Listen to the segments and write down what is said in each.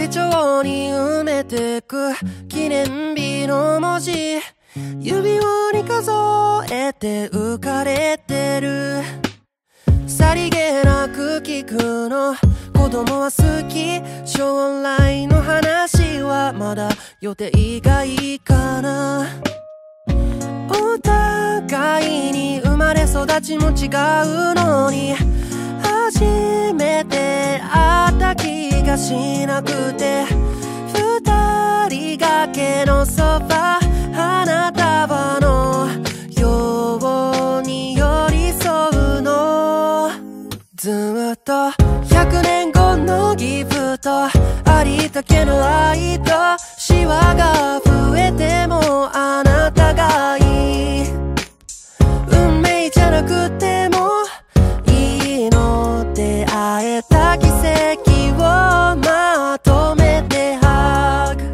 手帳に埋めてく記念日の文字、指輪に数えて浮かれてる。さりげなく聞くの、子供は好き、将来の話はまだ予定がいいかな。お互いに生まれ育ちも違うのに、初めて会った気がしなくて、二人掛けのソファ、花束のように寄り添うの。ずっと100年後のギフト、ありったけの愛とシワが増えてもあなたがいい。運命じゃなくてもいいの、出会えた奇跡をまとめてハグ。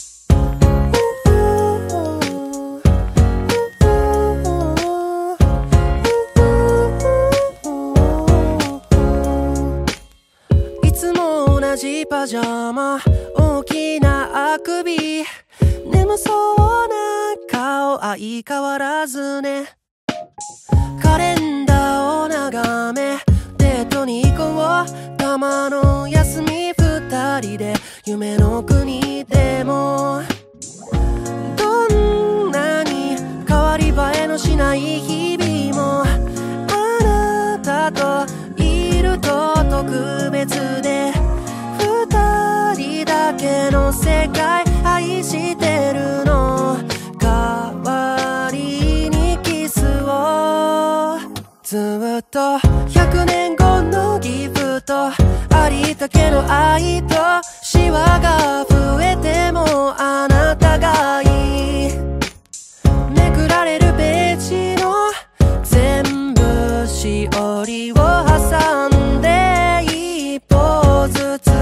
いつも同じパジャマ、大きなあくび、眠そうな顔相変わらずね。カレンダーを眺めデートに行こう、たまの休み二人で夢の国でも。どんなに変わり映えのしない日々も、あなたといると特別で、二人だけの世界愛してるの。代わりにキスを、ずっと100年後のギフト、ありったけの愛とシワが増えてもあなたがいい。めくられるページの全部しおりを挟んで一歩ずつ、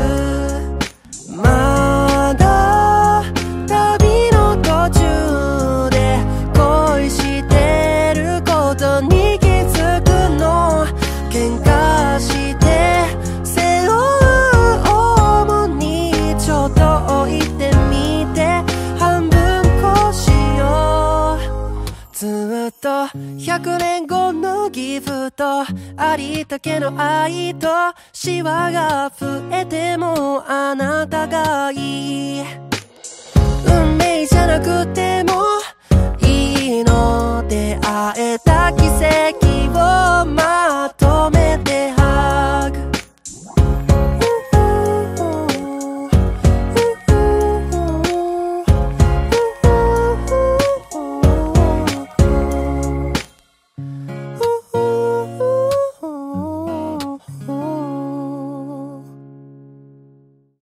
まだ旅の途中で恋してることに気づくの。喧嘩して背負う重荷ちょっと置いてみて、半分こしよう。ずっと100年後のギフト、ありったけの愛とシワが増えてもあなたがいい。運命じゃなくても